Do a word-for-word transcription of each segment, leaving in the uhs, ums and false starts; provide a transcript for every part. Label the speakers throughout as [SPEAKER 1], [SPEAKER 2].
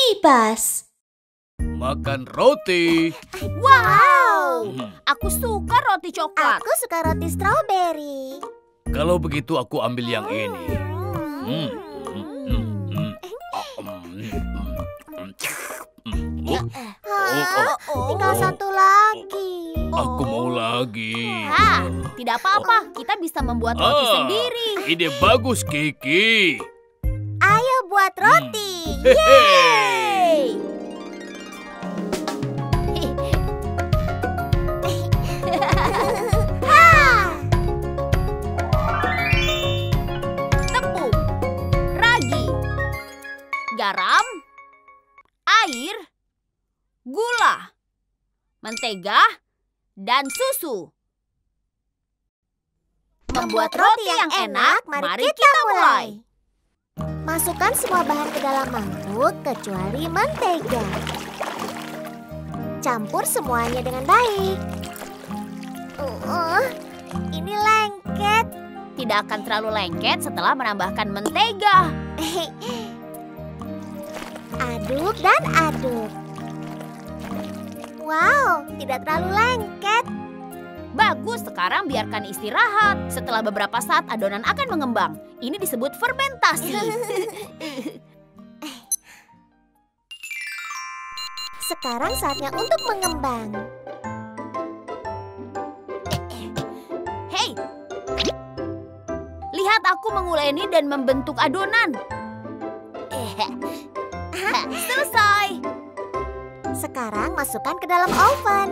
[SPEAKER 1] kipas.
[SPEAKER 2] Makan roti.
[SPEAKER 3] Wow, aku suka roti coklat.
[SPEAKER 4] Aku suka roti stroberi.
[SPEAKER 2] Kalau begitu aku ambil yang ini. Hmm.
[SPEAKER 4] Hah? Tinggal satu lagi.
[SPEAKER 2] Aku mau lagi.
[SPEAKER 3] Hah, tidak apa-apa, kita bisa membuat roti
[SPEAKER 2] Ah,
[SPEAKER 3] sendiri.
[SPEAKER 2] Ide bagus, Kiki.
[SPEAKER 4] Ayo buat roti.
[SPEAKER 3] Yeay! Tepung, ragi, garam, air, gula, mentega, dan susu. Membuat roti yang enak, mari kita mulai.
[SPEAKER 4] Masukkan semua bahan ke dalam mangkuk kecuali mentega. Campur semuanya dengan baik. Uh, ini lengket.
[SPEAKER 3] Tidak akan terlalu lengket setelah menambahkan mentega.
[SPEAKER 4] Aduk dan aduk. Wow, tidak terlalu lengket.
[SPEAKER 3] Bagus, sekarang biarkan istirahat. Setelah beberapa saat adonan akan mengembang. Ini disebut fermentasi.
[SPEAKER 4] Sekarang saatnya untuk mengembang.
[SPEAKER 3] Hei, lihat aku menguleni dan membentuk adonan. Selesai.
[SPEAKER 4] Sekarang masukkan ke dalam oven.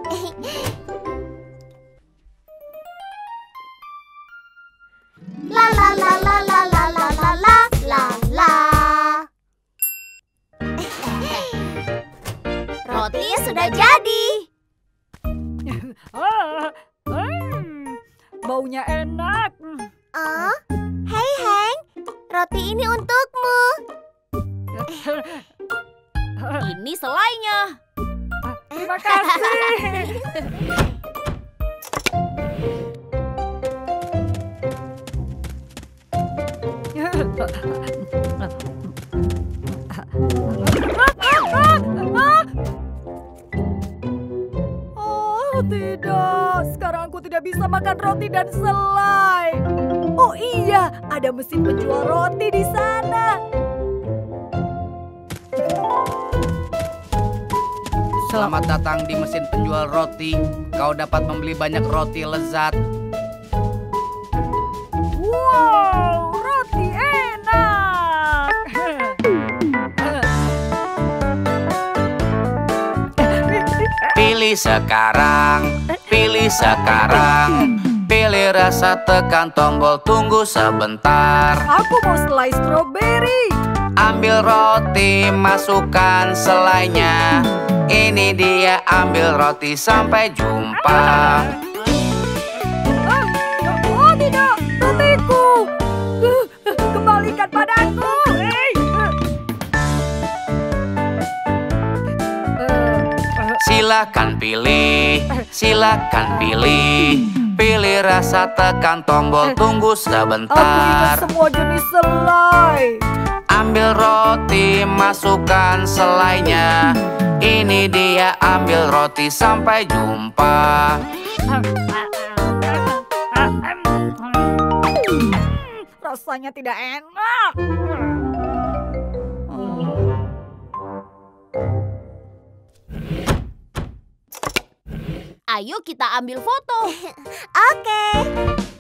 [SPEAKER 4] La la la la la la la la la la la.
[SPEAKER 3] Roti sudah jadi.
[SPEAKER 5] Ah, hmm, baunya enak.
[SPEAKER 4] Oh, hei Hank, roti ini untukmu.
[SPEAKER 3] Ini selainya.
[SPEAKER 5] Terima kasih. Oh tidak, sekarang aku tidak bisa makan roti dan selai. Oh iya, ada mesin penjual roti di sana.
[SPEAKER 6] Selamat datang di mesin penjual roti. Kau dapat membeli banyak roti lezat.
[SPEAKER 5] Wow, roti enak.
[SPEAKER 6] Pilih sekarang, pilih sekarang. Pilih rasa, tekan tombol, tunggu sebentar.
[SPEAKER 5] Aku mau selai stroberi.
[SPEAKER 6] Ambil roti, masukkan selainya. Ini dia, ambil roti, sampai jumpa.
[SPEAKER 5] Ah, oh tidak, rotiku. Uh, Kembalikan padaku. Hey.
[SPEAKER 6] Silakan pilih, silakan pilih. Pilih rasa, tekan tombol, tunggu
[SPEAKER 5] Aku
[SPEAKER 6] sebentar.
[SPEAKER 5] ingin semua jenis selai.
[SPEAKER 6] Ambil roti, masukkan selainya. Ini dia, ambil roti, sampai jumpa.
[SPEAKER 5] Rasanya tidak enak.
[SPEAKER 3] Ayo kita ambil foto.
[SPEAKER 4] Oke.